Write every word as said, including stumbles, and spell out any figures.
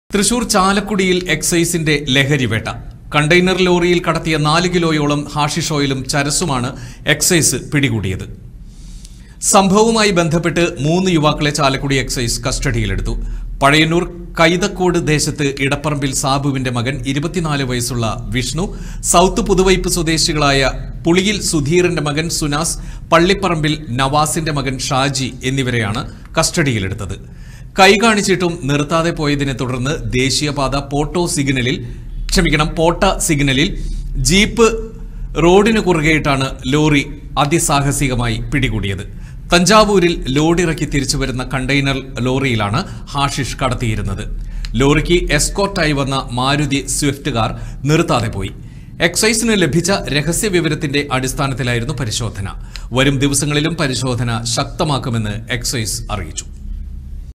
തൃശൂർ ചാലക്കുടിയിൽ എക്സൈസിന്റെ ലഹരിവേട്ട. കണ്ടെയ്നർ ലോറിയിൽ കടത്തിയ നാല് കിലോയോളം ഹാഷിഷ് ഓയിലും ചരസുമാണ് എക്സൈസ് പിടികൂടിയത്. സംഭവവുമായി ബന്ധപ്പെട്ട് മൂന്ന് യുവാക്കളെ ചാലക്കുടി എക്സൈസ് കസ്റ്റഡിയിലെടുത്തു. പഴയന്നൂർ കൈതക്കോട് ദേശത്ത് ഇടപ്പറമ്പിൽ സാബുവിന്റെ മകൻ ഇരുപത്തിനാല് വയസ്സുള്ള വിഷ്ണു, സൗത്ത് പുതുവൈപ്പ് സ്വദേശികളായ പുളിയിൽ സുധീറിന്റെ മകൻ സുനാസ്, പള്ളിപ്പറമ്പിൽ നവാസിന്റെ മകൻ ഷാജി എന്നിവരെയാണ് കസ്റ്റഡിയിലെടുത്തത്. കൈ കാണിച്ചിട്ടും നിർത്താതെ പോയതിനെ തുടർന്ന് ദേശീയപാത പോട്ടോ സിഗ്നലിൽ ക്ഷമിക്കണം പോട്ട സിഗ്നലിൽ ജീപ്പ് റോഡിന് കുറുകെയിട്ടാണ് ലോറി അതിസാഹസികമായി പിടികൂടിയത്. തഞ്ചാവൂരിൽ ലോഡിറക്കി തിരിച്ചുവരുന്ന കണ്ടെയ്നർ ലോറിയിലാണ് ഹാഷിഷ് കടത്തിയിരുന്നത്. ലോറിക്ക് എസ്കോർട്ടായി വന്ന മാരുതി സ്വിഫ്റ്റ് കാർ നിർത്താതെ പോയി. എക്സൈസിന് ലഭിച്ച രഹസ്യ വിവരത്തിന്റെ അടിസ്ഥാനത്തിലായിരുന്നു പരിശോധന. വരും ദിവസങ്ങളിലും പരിശോധന ശക്തമാക്കുമെന്ന് എക്സൈസ് അറിയിച്ചു.